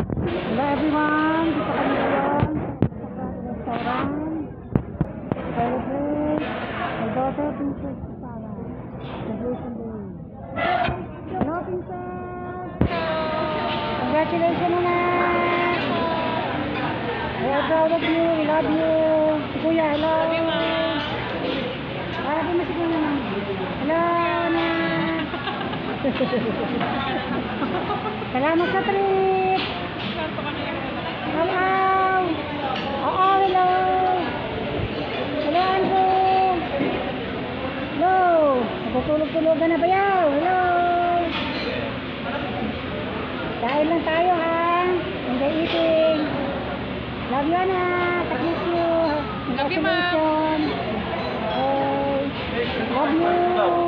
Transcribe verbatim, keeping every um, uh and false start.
Hello everyone, dito kami ngayon sa restaurant. Celebrate my daughter Princess Sarah. Celebration day. Hello Princess! Congratulations naman! We are proud of you, we love you. Si Kuya, hello! Love you, Ma'am! Para po mas Kuya naman. Hello na! Salamat sa trip! Hello! Oo, hello! Hello, Andrew! Hello! Natutulog-tulogan na ba yaw? Hello! Kain lang tayo ha! Enjoy eating! Love you, anak! I miss you! Love you, Ma'am! Okay. Love you!